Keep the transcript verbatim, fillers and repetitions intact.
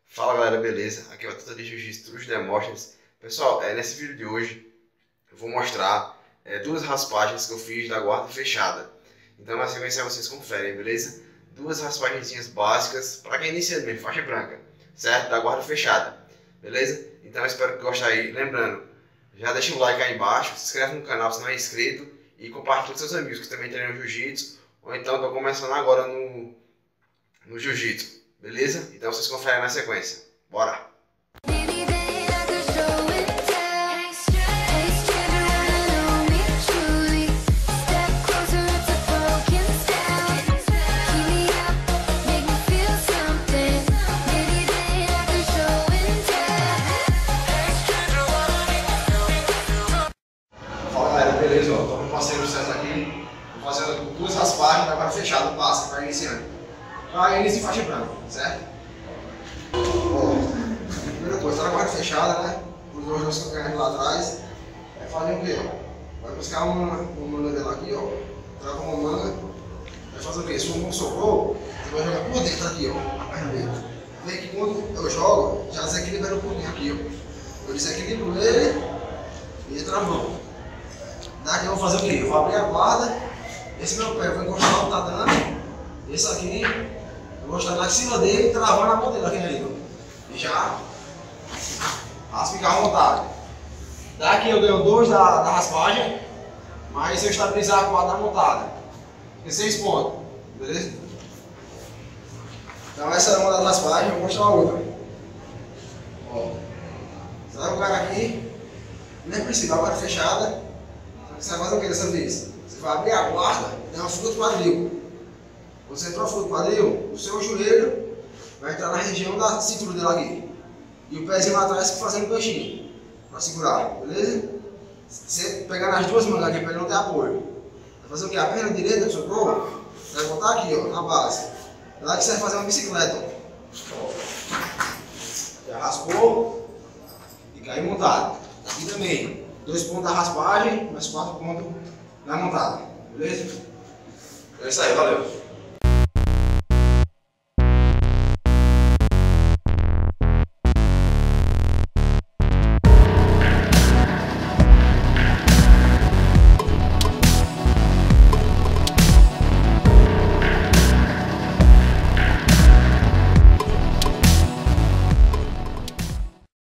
Fala galera, beleza? Aqui é o Tutor de Jiu-Jitsu dos Demóstenes. Pessoal, é, nesse vídeo de hoje eu vou mostrar é, duas raspagens que eu fiz da guarda fechada. Então na sequência vocês conferem, beleza? Duas raspagenzinhas básicas para quem inicia mesmo, faixa branca, certo? Da guarda fechada, beleza? Então eu espero que gostem aí. Lembrando, já deixa um like aí embaixo, se inscreve no canal se não é inscrito e compartilha com seus amigos que também treinam Jiu-Jitsu ou então estão começando agora no, no Jiu-Jitsu. Beleza? Então vocês conferem na sequência. Bora! Fala galera, beleza? Estou com o parceiro César aqui. Vou fazendo duas raspagens da guarda fechada, passa para iniciante. Para início em faixa branca, certo? Ó, primeira coisa, tá na guarda fechada, né? Os dois dois canhões lá atrás. Vai fazer o quê? Ó? Vai buscar uma, uma manga dela aqui, ó. Troca uma manga. Vai fazer o quê? Se o mão sobrou, você vai jogar por dentro aqui, ó. A perna dele. Vê que quando eu jogo, já desequilibra um pouquinho aqui, ó. Eu desequilibro ele e entra a mão. Daqui eu vou fazer o quê? Eu vou abrir a guarda. Esse meu pé eu vou encostar no tatame. Esse aqui. Eu vou estar na cima dele, travando a mão dele aqui ali, ó. E já raspa ficar à vontade. Daqui eu ganho dois da, da raspagem, mas se eu estabilizar a quadra da montada, tem seis pontos, beleza? Então essa é uma das raspagens, eu vou mostrar a outra. Ó, você vai o cara aqui, nem precisa, a guarda fechada. Você vai fazer o que dessa vez? Você vai abrir a guarda e dar uma fuga do quadril. Você entrou a fuga do quadril, o seu joelho vai entrar na região da cintura dela aqui. E o pezinho lá atrás fazendo um peixinho, para segurar, beleza? Você pegar nas duas mangas aqui para ele não ter apoio. Vai fazer o que? A perna direita que sobrou, vai botar aqui, ó, na base. Lá que você vai fazer uma bicicleta, ó. Já raspou e caiu montado. Aqui também, dois pontos da raspagem, mais quatro pontos na montada, beleza? É isso aí, valeu!